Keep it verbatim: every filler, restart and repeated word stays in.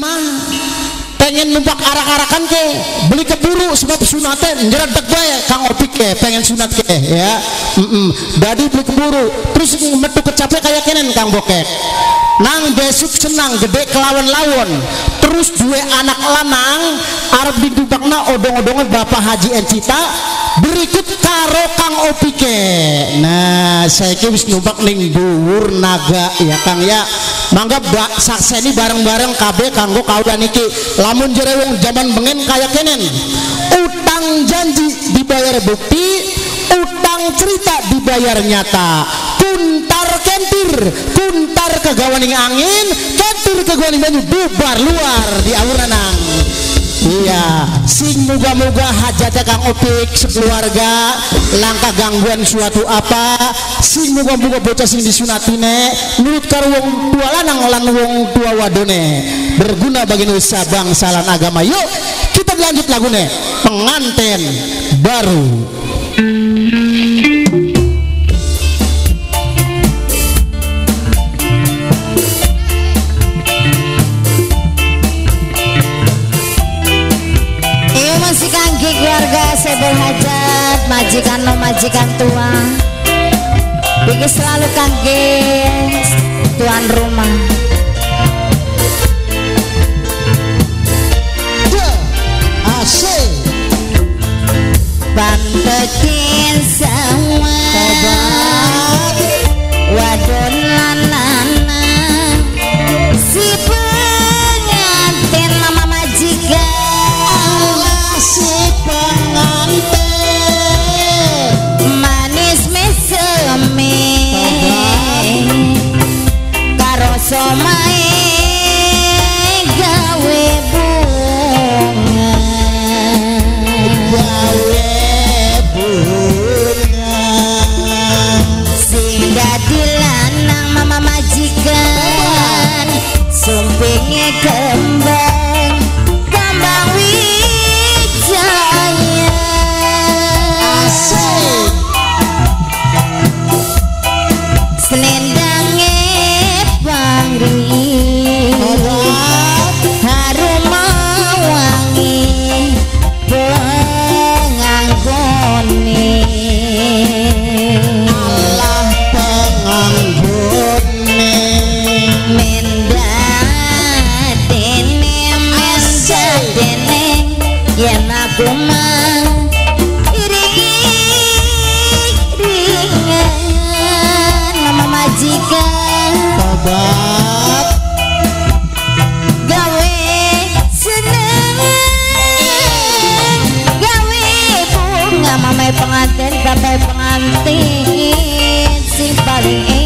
mah pengen numpak arak-arakan ke beli keburu sebab sunatnya nyeredek bae Kang Opik ke pengen sunat ke ya mm -mm. Dadi beli keburu terus metu kecapek kayak kenen Kang Bokek nang besok senang gede kelawan lawon terus dua anak lanang arep ditupakna odong-odongan Bapak Haji Encita berikut karo Kang Opike. Nah saya wis numpak ning dhuwur naga ya Kang ya mangga bak sakseni bareng-bareng kabeh kanggo kaudan iki lamun jere wong jaman bengen kaya kenen utang janji dibayar bukti utang cerita dibayar nyata kuntar kentir kuntar kegawaning angin kentir kegawaning banyu bubar luar di awuranang. Iya sing moga-moga hajatnya Kang Opik sekeluarga langkah gangguan suatu apa sing moga-moga bocah sing disunatine nurut karo wong tua lanang lan wong tua wadone berguna bagi nusa bangsa lan agama. Yuk kita lanjut lagune pengantin baru. Keluarga saya berhajat majikan no majikan tua bikin selalu kaget tuan rumah asik bantekin semua wadon lanana si pengantin mama majikan si pengantin manis meseme karo somae gawe bunga gawe bunga sing dadi lanang mama majikan sumpinge kembang kembang wijaya asik selendangnya pangri harum wangi penganggone Allah penganggone mendadene mendadene yen aku mah iring-iringan mama majikan tobat gawe seneng gawe bunga mamai pengantin bapak pengantin sing paling